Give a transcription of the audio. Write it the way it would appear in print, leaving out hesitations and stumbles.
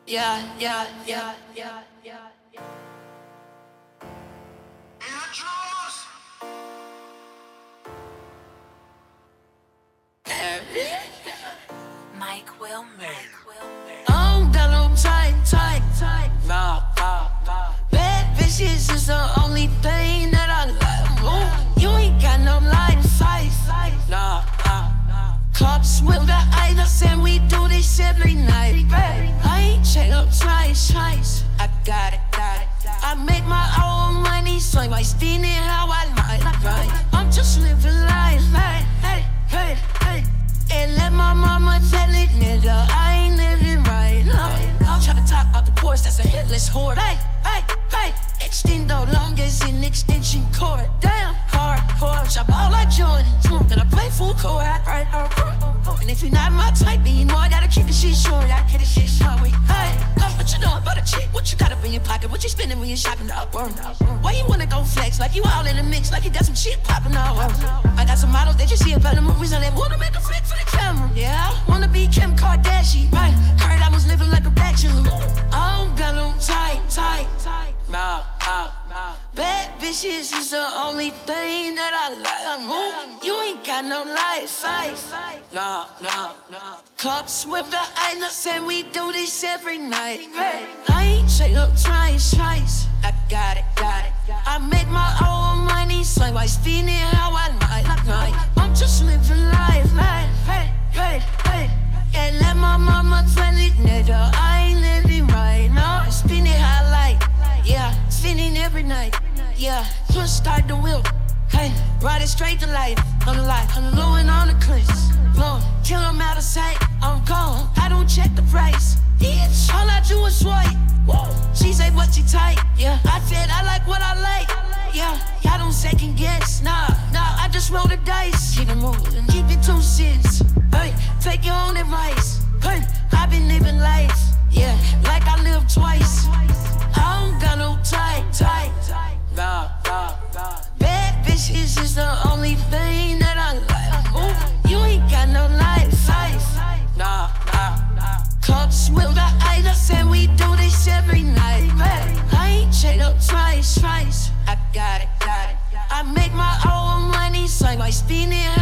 Yeah, yeah, yeah, yeah, yeah, yeah. Mike Wilmer. I don't got no time. Nah. Bad bitches is the only thing that I like. Ooh, you ain't got no line of sight. Nah. Clubs with the idols and we do this every night. I ain't check up twice. I got it. I make my own money, so I spend it how I like. I'm just living life. Hey. And let my mama tell it, nigga, I ain't living right. I'm tryna talk out the course, that's a headless horde. Hey. Extendo long as an extension cord. Damn, hard. Shop all like Jordan. And I play full court. And if you're not my type, then you know I gotta keep the shit short. I get the shit short. Hey, what you know about a chick? What you got up in your pocket? What you spending when you're shopping up? Why you wanna go flex? Like you all in the mix, like you got some shit popping out. I got some models that you see about the movies and they wanna make a flick for the camera. Yeah, wanna be Kim Kardashian. Right, heard I was living like a bachelor. I don't got no tight. Nah. Bad bitches is the only thing that I like. You ain't got no life. Nah. Clubs with the idols and we do this every night. I ain't check up twice. I got it. I make my own money, so I spend it how I like. I'm just living life. Hey. And let my mama tell it, nigga, I ain't living right. No, I spend it how I like. Yeah, spinning every night. Yeah, just start the wheel. Hey, ride it straight to life. On the low and on the cliffs. Blowing, till I'm out of sight. I'm gone, I don't check the price. Bitch, all I do is swipe. Whoa, she say what she tight. Yeah, I said I like what I like. Yeah, I don't second guess. Nah, I just roll the dice. Keep it moving, keep it 2 cents. Hey, take your own advice. Hey, I've been living life. Yeah, like I live twice. I don't got no tight. Nah. Bad bitches is the only thing that I like. Ooh, you ain't got no life. Nah. Clubs with the idols and we do this every night. I ain't check up twice. I got it. I make my own money, so I spend it